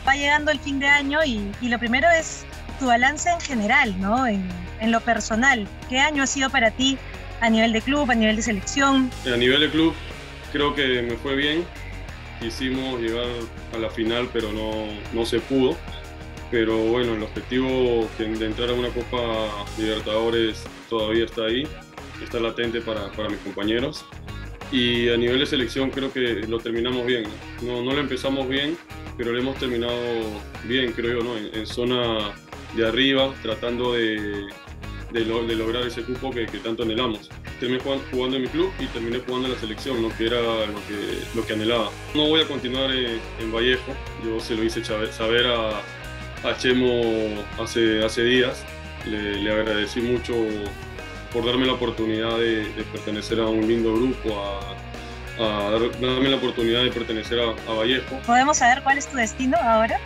Va llegando el fin de año y lo primero es tu balance en general, ¿no? En lo personal. ¿Qué año ha sido para ti a nivel de club, a nivel de selección? A nivel de club creo que me fue bien. Quisimos llegar a la final, pero no se pudo. Pero bueno, el objetivo de entrar a una Copa Libertadores todavía está ahí, está latente para mis compañeros. Y a nivel de selección creo que lo terminamos bien. No lo empezamos bien, pero lo hemos terminado bien, creo yo, ¿no? En zona de arriba, tratando de lograr ese cupo que tanto anhelamos. Terminé jugando en mi club y terminé jugando en la selección, ¿no? Que era lo que anhelaba. No voy a continuar en Vallejo, yo se lo hice saber a Chemo hace días. Le agradecí mucho por darme la oportunidad de pertenecer a un lindo grupo, darme la oportunidad de pertenecer a Vallejo. ¿Podemos saber cuál es tu destino ahora?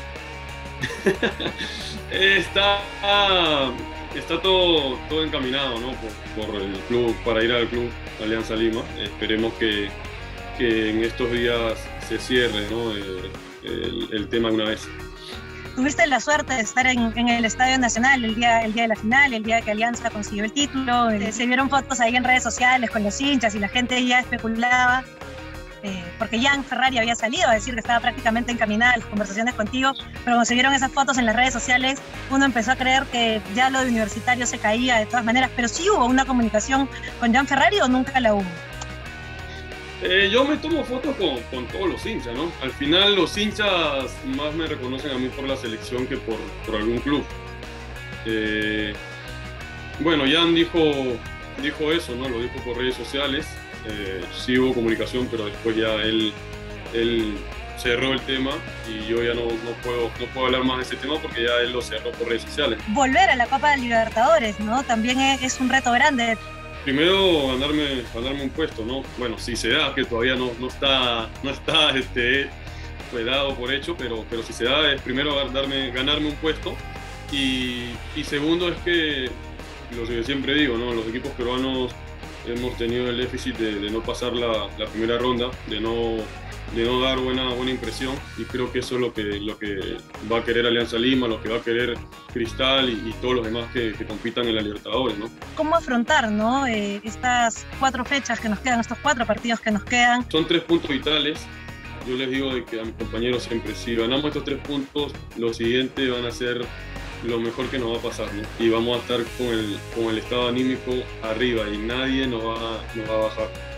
Está todo encaminado, ¿no? por el club, para ir al club Alianza Lima. Esperemos que en estos días se cierre, ¿no? el tema de una vez. Tuviste la suerte de estar en el Estadio Nacional el día de la final, el día que Alianza consiguió el título. Se vieron fotos ahí en redes sociales con los hinchas y la gente ya especulaba, porque Jan Ferrari había salido a decir que estaba prácticamente encaminada a las conversaciones contigo, pero cuando se vieron esas fotos en las redes sociales, uno empezó a creer que ya lo de Universitario se caía de todas maneras. Pero sí hubo una comunicación con Jan Ferrari, ¿o nunca la hubo? Yo me tomo fotos con todos los hinchas, ¿no? Al final los hinchas más me reconocen a mí por la selección que por algún club. Bueno, Jan dijo eso, ¿no? Lo dijo por redes sociales. Sí hubo comunicación, pero después ya él cerró el tema y yo ya no puedo hablar más de ese tema porque ya él lo cerró por redes sociales. Volver a la Copa de Libertadores, ¿no? También es un reto grande. Primero ganarme un puesto, ¿no? Bueno, si se da, que todavía no está pues dado por hecho, pero si se da es primero ganarme un puesto y segundo es que lo que siempre digo, ¿no? Los equipos peruanos hemos tenido el déficit de no pasar la primera ronda, de no dar buena impresión, y creo que eso es lo que va a querer Alianza Lima, lo que va a querer Cristal y todos los demás que compitan en la Libertadores, ¿no? ¿Cómo afrontar, ¿no? Estas 4 fechas que nos quedan, estos 4 partidos que nos quedan? Son 3 puntos vitales. Yo les digo de que a mis compañeros siempre, si ganamos estos 3 puntos, los siguientes van a ser lo mejor que nos va a pasar, ¿no? Y vamos a estar con el estado anímico arriba y nadie nos va a bajar.